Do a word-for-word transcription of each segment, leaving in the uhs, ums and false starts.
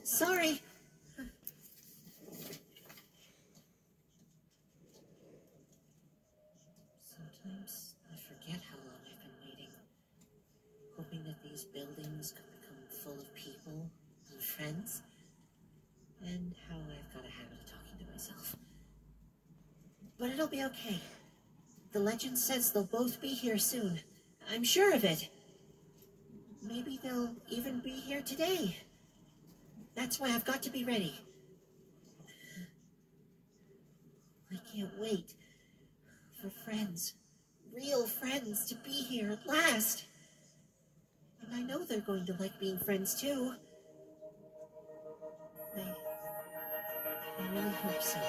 Sorry. Sometimes I forget how long I've been waiting, hoping that these buildings could become full of people and friends, and how I've got a habit of talking to myself. But it'll be okay. The legend says they'll both be here soon. I'm sure of it. Maybe they'll even be here today. That's why I've got to be ready. I can't wait for friends, real friends, to be here at last. And I know they're going to like being friends too. I, I really hope so.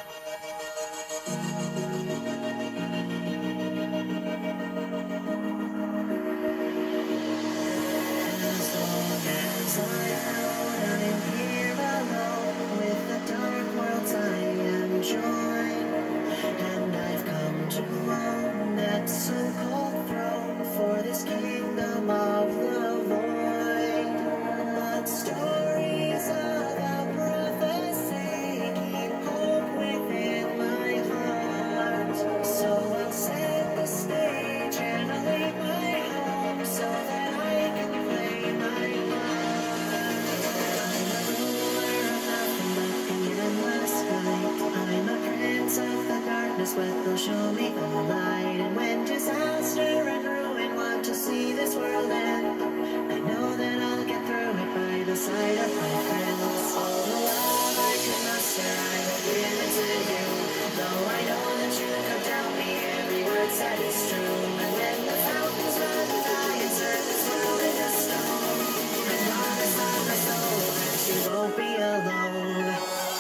As long as I'm I'm here alone with the dark worlds I am joined, and I've come to own that so-called throne for this kingdom of the void. But stories of our prophecy keep hope within my heart. So I'll set the stage and I'll leave my home so that I can play my part. I'm a ruler of nothing but the endless night. I'm a prince of the darkness, but they'll show me the light. And when disaster and ruin want to see this world end, I know that I'll get through it by the side of my friends. All the love I can muster, I will give it to you. Though I know that you could doubt me, every word said is true. And when the fountains run dry and turn this world into stone, I promise on my soul that you won't be alone.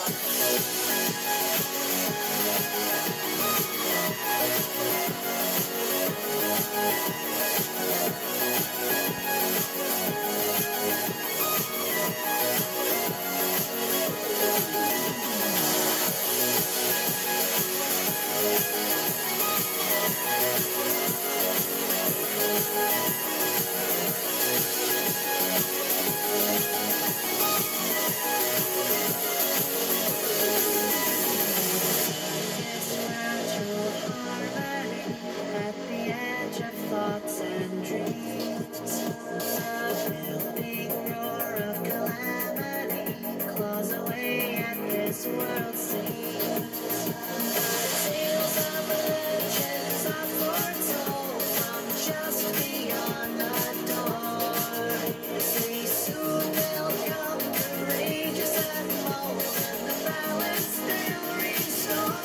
At the edge of thoughts and dreams, a building roar of calamity claws away at this world seems. Tales of legends are foretold from just beyond the door. Say soon they'll come, courageous and bold, and the balance they'll restore.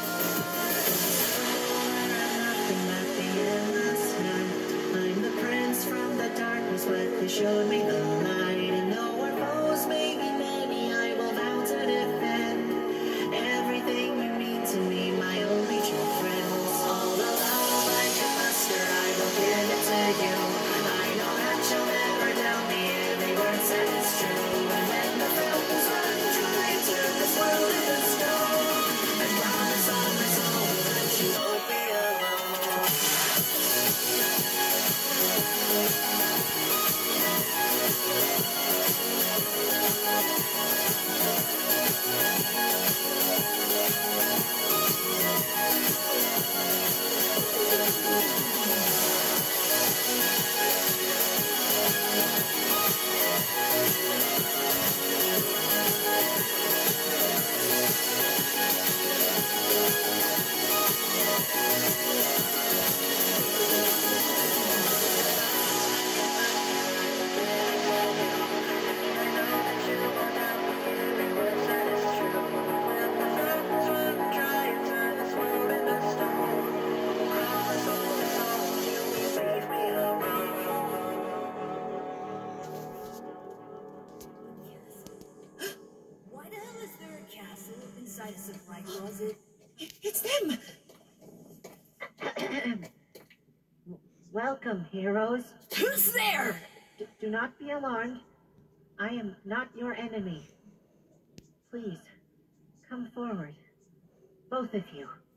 I'm the prince from the darkness, but they showed me the light. And though our foes may be many, I will vow to defend everything you mean to me, my only true friends. All the love I can muster, I will give it to you. I know that you'll never doubt me, every word said is true. And when the fountains run dry and turn this world into stone, I promise on my soul that you won't be alone. It's them! Welcome, heroes. Who's there? D do not be alarmed. I am not your enemy. Please, come forward. Both of you.